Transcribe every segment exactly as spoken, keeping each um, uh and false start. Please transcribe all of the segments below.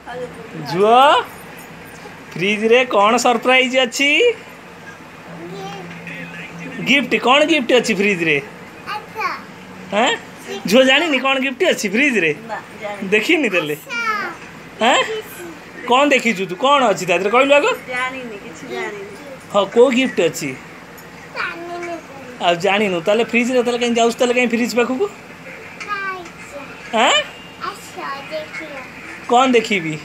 झुओ fridge रे कौन surprise अच्छी गिफ्ट कौन गिफ्ट अच्छी फ्रिज रे हैं झुओ जानी कौन गिफ्ट अच्छी फ्रिज रे देखी नी तेले हैं कौन देखी तू कौन अच्छी तादरे कहलु आगो हाँ को गिफ्ट अच्छी आ जानी नु ताले फ्रिज रे ताले कहीं जाउस ताले कहीं फ्रिज पाखु को हैं कौन देखी भी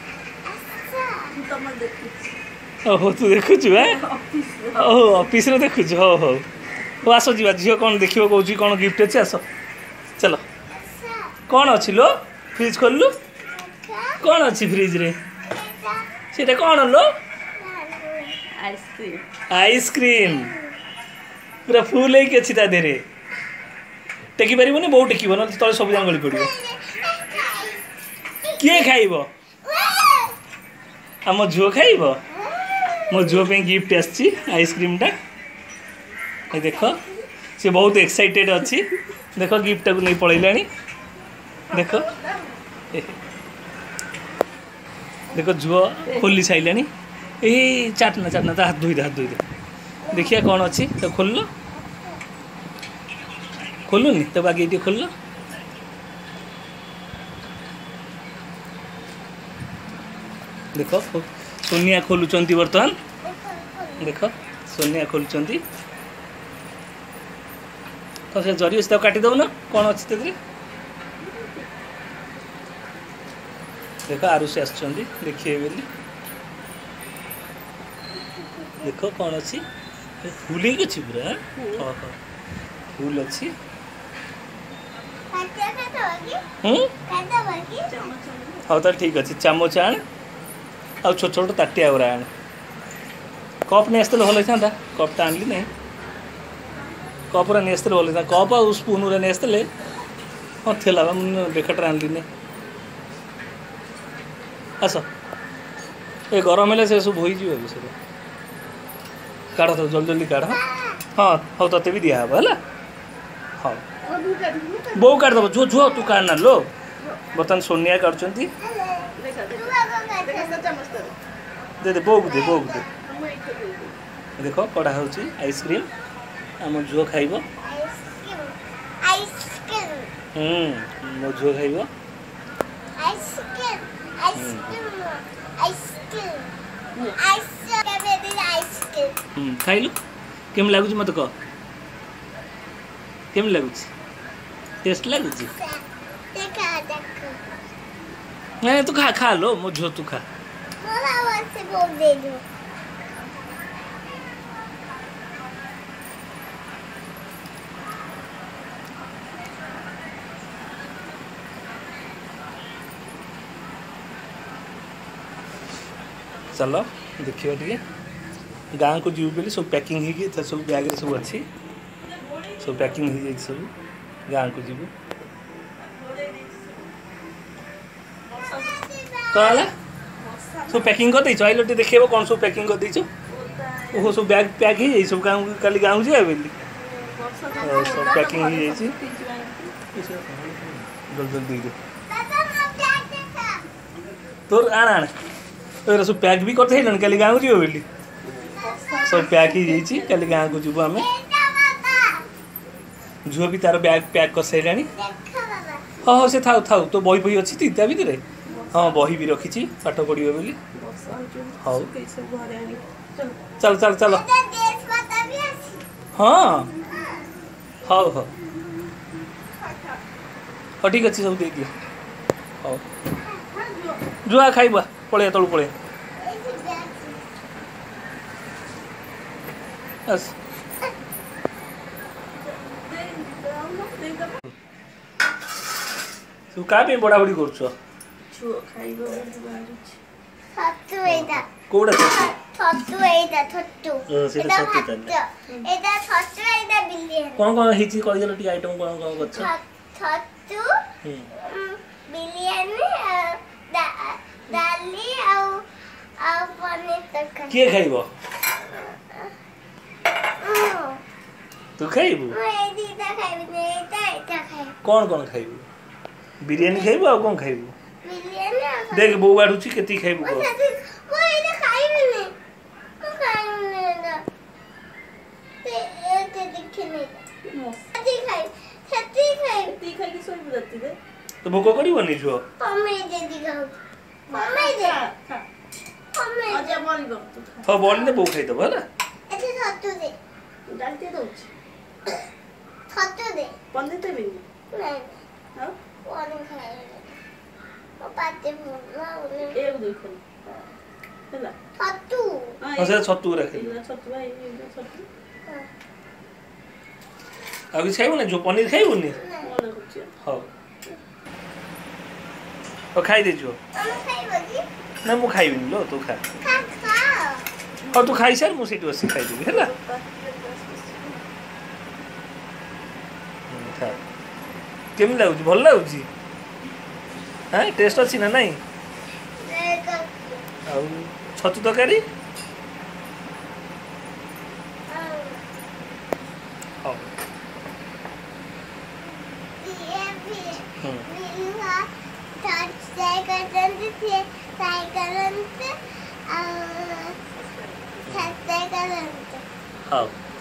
ओहो तू देखु छु हैं ओहो ऑफिस रे देखु छु हो हो ओ आसो जीवा झियो कौन देखियो कहू कौन गिफ्ट अच्छी आसो चलो कौन अच्छी लो फ्रिज खोललु कौन अच्छी फ्रिज रे सेटा कौन लो आइसक्रीम आइसक्रीम पूरा फुल है कि अच्छी ता देरे टेकी पारिबो ने बहुत टेकीबो न तले सब जान गली पड़िबो किए खाइबो हम झुओ खाइबो मो झुओ पे गिफ्ट आछि आइसक्रीम टा ए देखो से बहुत एक्साइटेड अच्छी देखो गिफ्ट को नहीं पळैलानी देखो देखो झुओ खोली साइलानी ए चाटना चाटना हाथ धोई दे हाथ धोई दे देखिए कौन अच्छी तो खोल लो खोलुनी तो बाकी ये खोल लो देखो सोनिया खोलुचंती बर्तमान देखो सोनिया खोलुचंती तो से जरी से काटी दो ना कौन अच्छी तेरे देखो आरुषि आसुचंती देखिए बोली देखो कौन अच्छी फूल ही अच्छी पूरा हाँ हाँ फूल अच्छी हाँ तो ठीक अच्छे चामच आण आ छोट छोट ताटिया गुरा आण कप नहीं आसते भल होता कपटा आनली नहीं कप नहीं आसते भल होता कप आ स्पून नहीं आसते हाँ थी बेकटर आनली नहीं आस ए गरम है से सब हो सब काढ़ तो जल्दी जल्दी काढ़ हाँ हाँ ते भी दिया है हाँ बो काट दब जो झुओ तू काढ़ना लो बर्तमान सोनिया काटुंट दे दे बोग दे बोग दे देखो कड़ा हो आइसक्रीम आम झुओ खाइब हम्म मो झुओ खाइब खाइलु केम लगुच मत कह केम लगुच टेस्ट लगुच नहीं तू खा खा लो मो झुओ तू खा चलो देखिए टे गाँव को जीव बोली सब पैकिंग हो सब बैग सब अच्छी सब पैकिंग हो जाए सब गाँव को जीव कहला सब पैकिंग कर देछ आइलो देखेबो कौन सब पैकिंग कर देछ ओहो सब बैग पैक हो जाए सब गाँव काली गाँव जाए बोली सब पैकिंग हो जाए जल्दी जल्दी दे तोर आण आण तो सब पैक भी करते हैं काली गाँव जीव बोली सब पैक ही जाइए काली गाँव को जीव आम झुओ भी तार बैग पैक कर सारा हाँ हाँ से थाउ थाउ तो बही बही अच्छी ता भितर हाँ बही भी रखी पाठ पढ़े बोली हाँ चल चल चल हाँ हाँ हाँ हाँ ठीक अच्छे सब दे दिए हाँ जुआ खाइबा पड़े तलू पड़े बस तू का पे बड़ा बड़ी करछ छुओ खाइबो छत्तु एटा कोडा छत्तु एटा छत्तु ओ सेटा छत्तु तन एटा छत्तु एटा बिल्ली कोन कोन हिची कहि देलो टी आइटम कोन कोन करछ छत्तु बिलियन डाली आ आ पनीर तक के खाइबो तू खाइबो ए दीदा खाइबो एटा एटा खाइ कोन कोन खाइबो बिरयानी खाइबो आ कोन खाइबो बिरयानी देख बो बाड़ुची केती खाइबू को वो ये खाइबे नहीं वो खाइबे ना ते ते देखे नहीं छती खाइ छती खाइ ती खाइ की सोई बुदती दे तो भोको करिवनी जो पमे दे दिखाओ पमे दे पमे आजा बोली गो हो बोली ने बो खाइ दबो ना एते छतु दे डालते दो छतु दे पंदे ते भी नहीं हां वाली खाइ ओ पाते ना बोले एक देखो ହେଲା ଛତୁ ହଁ ସେ ଛତୁ ରଖେ ଛତୁ ଭାଇ ଛତୁ ଆଉ କିଛି ଖାଇବୁ ନା ଯୋ ପନିର ଖାଇବୁନି ହଉ ଓ ଖାଇ ଦେ ଯୋ ନା ମୁଁ ଖାଇବିନି ଲୋ ତୁ ଖା ହଉ ତୁ ଖାଇସାର ମୁଁ ସେଇଠି ବସି ଖାଇଦେବି ହେଲା କେମିତି ଲାଗୁଛି ଭଲ ଲାଗୁଛି ହଁ ଟେଷ୍ଟ ଅଛି ନା ନାଇଁ ଆଉ ଛତୁ ତରକାରୀ ହଉ ହଉ